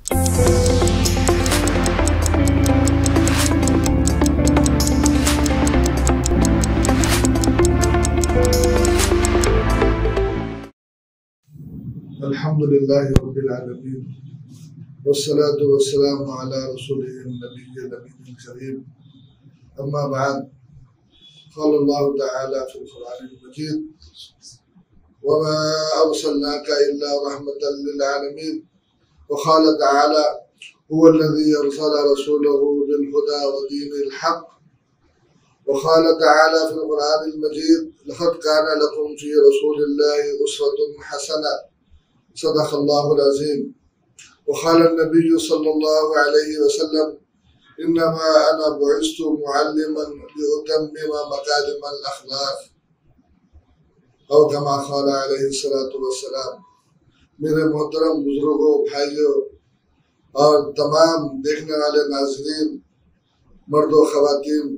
الحمدللہ رب العالمین والصلاة والسلام علی رسولہ النبی الکریم اما بعد قال اللہ تعالی فی القرآن المجید وما ارسلناک الا رحمة للعالمین وقال تعالی هو الذی ارسل رسولہ بالہدى ودین الحق وقال تعالی فی القرآن المجید لقد کان لکم فی رسول اللہ اسوة حسنة صدق اللہ العظیم وقال النبی صلی اللہ علیہ وسلم انما انا بعثت معلما لاتمم مکارم الاخلاق او کما قال علیہ الصلوۃ والسلام۔ میرے محترم بزرگوں، بھائیوں اور تمام دیکھنے والے ناظرین، مرد و خواتین،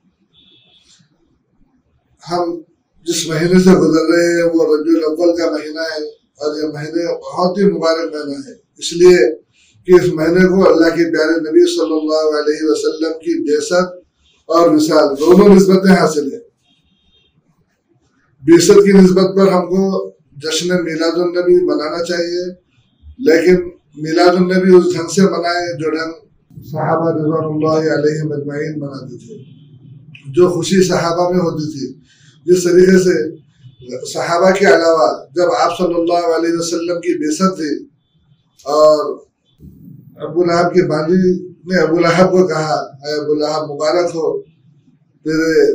ہم جس مہینے سے گزر رہے ہیں وہ ربیع الاول کا مہینہ ہے، اور یہ مہینے بہت ہی مبارک مہینہ ہے، اس لیے کہ اس مہینے کو اللہ کے پیارے نبی صلی اللہ علیہ وسلم کی بعثت اور وصال دونوں نسبتیں حاصل ہیں۔ بعثت کی نسبت پر ہم کو جشن میلاد النبی منانا چاہیے، لیکن میلاد النبی اس ڈھنگ سے منائے جو ڈھنگ صحابہ رضوان اللہ علیہم اجمعین مناتے تھے، جو خوشی صحابہ میں ہوتی تھی۔ جس طریقے سے صحابہ کے علاوہ جب آپ صلی اللہ علیہ وسلم کی بعثت تھی اور ابو لہب کے باندی نے ابو لہب کو کہا، اے ابو لہب مبارک ہو، تیرے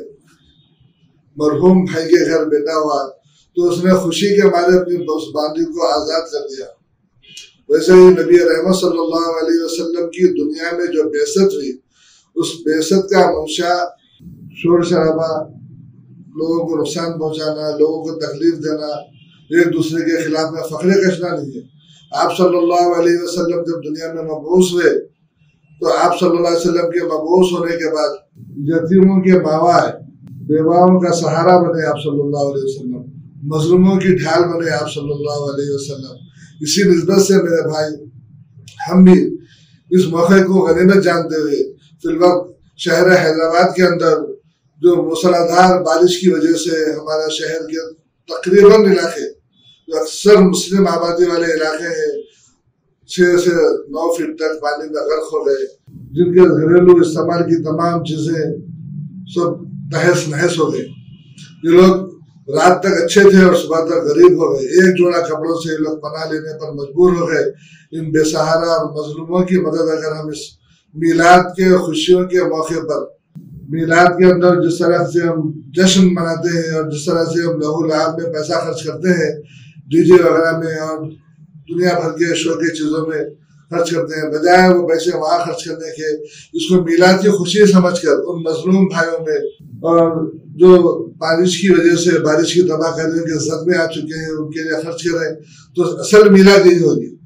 مرحوم بھائی کے گھر بیٹا ہوا، تو اس نے خوشی کے مارے اپنی باندی کو آزاد کر دیا۔ ویسے ہی نبی رحمت صلی اللہ علیہ وسلم کی دنیا میں جو بعثت ہوئی، اس بعثت کا منشا شور شرابہ، لوگوں کو نقصان پہنچانا، لوگوں کو تکلیف دینا، ایک دوسرے کے خلاف میں فخر کشنا نہیں ہے۔ آپ صلی اللہ علیہ وسلم جب دنیا میں مبعوث ہوئے تو آپ صلی اللہ علیہ وسلم کے مبعوث ہونے کے بعد یتیموں کے ماوا، بیواؤں کا سہارا بنے آپ صلی اللہ علیہ وسلم، مظلوموں کی ڈھال بنے آپ صلی اللہ علیہ وسلم۔ اسی نسبت سے میرے بھائی، ہم بھی اس موقع کو غنیمت جانتے ہوئے فی الوقت شہر حیدرآباد کے اندر جو موسلادھار بارش کی وجہ سے ہمارا شہر کے تقریباً علاقے جو اکثر مسلم آبادی والے علاقے ہیں 6 سے 9 فٹ تک پانی میں غرق ہو گئے، جن کے گھریلو استعمال کی تمام چیزیں سب تہس نہس ہو گئے۔ یہ لوگ رات تک اچھے تھے اور صبح تک غریب ہو گئے۔ ایک جوڑا کپڑوں سے یہ لوگ پناہ لینے پر مجبور ہو گئے۔ ان بے سہارا اور مظلوموں کی مدد اگر ہم اس میلاد کے خوشیوں کے موقع پر، میلاد کے اندر جس طرح سے ہم جشن مناتے ہیں اور جس طرح سے ہم لہو لعاب میں پیسہ خرچ کرتے ہیں، ڈی جے وغیرہ میں اور دنیا بھر کے شو کی چیزوں میں خرچ کرتے ہیں، بجائے وہ پیسے وہاں خرچ کرنے کے اس کو میلاد کی خوشی سمجھ کر ان مظلوم بھائیوں میں اور جو بارش کی وجہ سے بارش کی تباہ کاریوں کے صدمے آ چکے ہیں ان کے لیے خرچ کریں، تو اصل میلاد یہی ہوگی۔